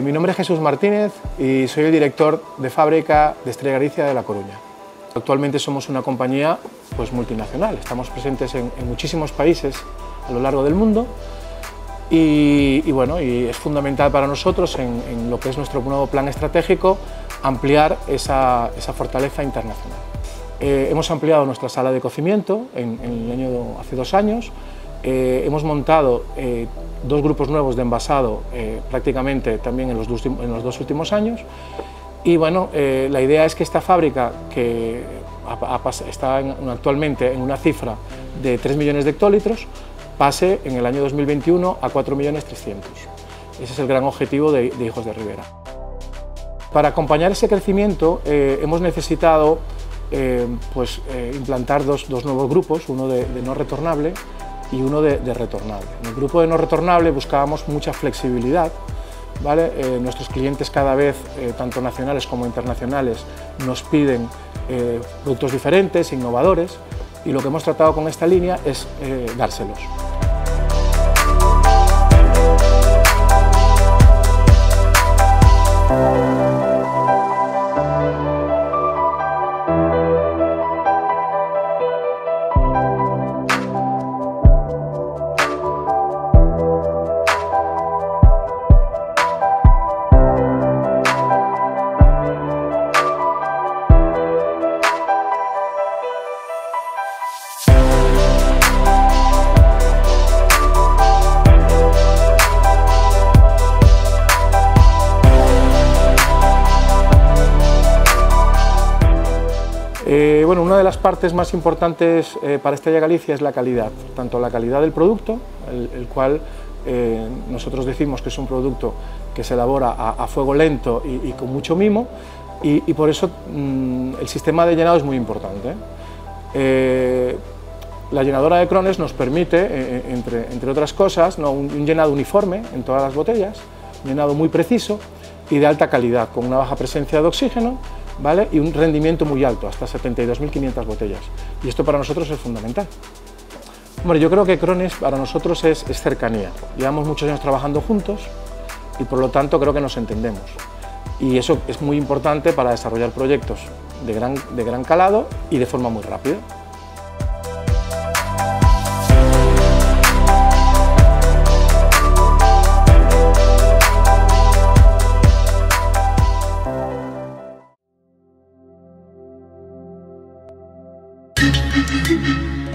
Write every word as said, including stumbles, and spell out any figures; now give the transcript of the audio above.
Mi nombre es Jesús Martínez y soy el director de fábrica de Estrella Galicia de La Coruña. Actualmente somos una compañía pues, multinacional, estamos presentes en, en muchísimos países a lo largo del mundo y, y, bueno, y es fundamental para nosotros en, en lo que es nuestro nuevo plan estratégico ampliar esa, esa fortaleza internacional. Eh, hemos ampliado nuestra sala de cocimiento en, en el año, hace dos años, eh, hemos montado eh, dos grupos nuevos de envasado eh, prácticamente también en los, dos, en los dos últimos años. Y bueno, eh, la idea es que esta fábrica, que a, a, está en, actualmente en una cifra de tres millones de hectolitros, pase en el año dos mil veintiuno a cuatro millones trescientos. Ese es el gran objetivo de, de Hijos de Ribera. Para acompañar ese crecimiento eh, hemos necesitado eh, pues, eh, implantar dos, dos nuevos grupos, uno de, de no retornable y uno de, de retornable. En el grupo de no retornable buscábamos mucha flexibilidad. ¿Vale? Eh, nuestros clientes cada vez, eh, tanto nacionales como internacionales, nos piden eh, productos diferentes, innovadores, y lo que hemos tratado con esta línea es eh, dárselos. Eh, bueno, una de las partes más importantes eh, para Estrella Galicia es la calidad, tanto la calidad del producto, el, el cual eh, nosotros decimos que es un producto que se elabora a, a fuego lento y, y con mucho mimo, y, y por eso mmm, el sistema de llenado es muy importante. Eh, la llenadora de Krones nos permite, eh, entre, entre otras cosas, ¿no? un, un llenado uniforme en todas las botellas, un llenado muy preciso y de alta calidad, con una baja presencia de oxígeno, ¿vale? Y un rendimiento muy alto, hasta setenta y dos mil quinientas botellas. Y esto para nosotros es fundamental. Hombre, yo creo que Krones para nosotros es, es cercanía. Llevamos muchos años trabajando juntos y por lo tanto creo que nos entendemos. Y eso es muy importante para desarrollar proyectos de gran, de gran calado y de forma muy rápida. Thank you.